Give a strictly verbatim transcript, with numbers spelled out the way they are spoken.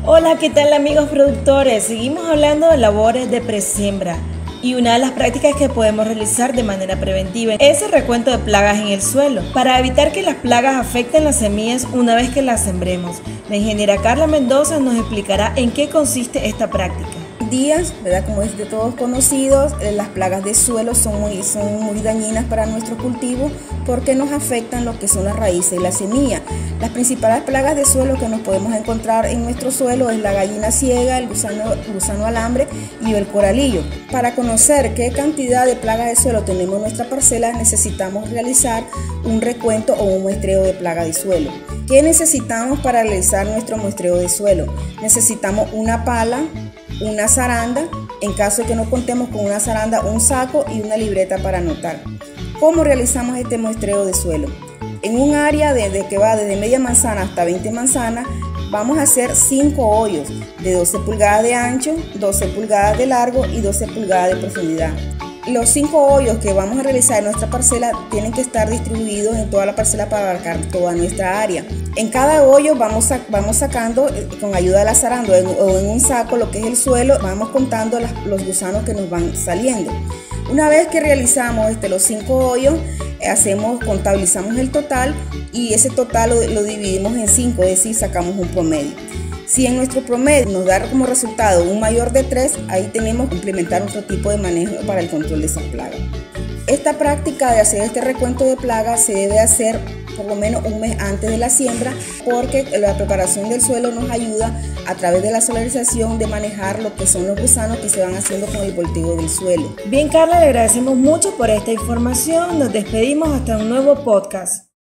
Hola, ¿qué tal amigos productores? Seguimos hablando de labores de presiembra y una de las prácticas que podemos realizar de manera preventiva es el recuento de plagas en el suelo para evitar que las plagas afecten las semillas una vez que las sembremos. La ingeniera Carla Mendoza nos explicará en qué consiste esta práctica. Días, ¿verdad? Como es de todos conocidos, eh, las plagas de suelo son muy, son muy dañinas para nuestro cultivo porque nos afectan lo que son las raíces y la semilla. Las principales plagas de suelo que nos podemos encontrar en nuestro suelo es la gallina ciega, el gusano, gusano alambre y el coralillo. Para conocer qué cantidad de plagas de suelo tenemos en nuestra parcela, necesitamos realizar un recuento o un muestreo de plagas de suelo. ¿Qué necesitamos para realizar nuestro muestreo de suelo? Necesitamos una pala, una zaranda, en caso de que no contemos con una zaranda, un saco y una libreta para anotar. ¿Cómo realizamos este muestreo de suelo? En un área de, que va desde media manzana hasta veinte manzanas, vamos a hacer cinco hoyos de doce pulgadas de ancho, doce pulgadas de largo y doce pulgadas de profundidad. Los cinco hoyos que vamos a realizar en nuestra parcela tienen que estar distribuidos en toda la parcela para abarcar toda nuestra área. En cada hoyo vamos, a, vamos sacando, con ayuda de la zaranda o en un saco, lo que es el suelo, vamos contando las, los gusanos que nos van saliendo. Una vez que realizamos este, los cinco hoyos, hacemos, contabilizamos el total y ese total lo, lo dividimos en cinco, es decir, sacamos un promedio. Si en nuestro promedio nos da como resultado un mayor de tres, ahí tenemos que implementar otro tipo de manejo para el control de esas plagas. Esta práctica de hacer este recuento de plagas se debe hacer por lo menos un mes antes de la siembra, porque la preparación del suelo nos ayuda a través de la solarización de manejar lo que son los gusanos que se van haciendo con el volteo del suelo. Bien, Carla, le agradecemos mucho por esta información. Nos despedimos hasta un nuevo podcast.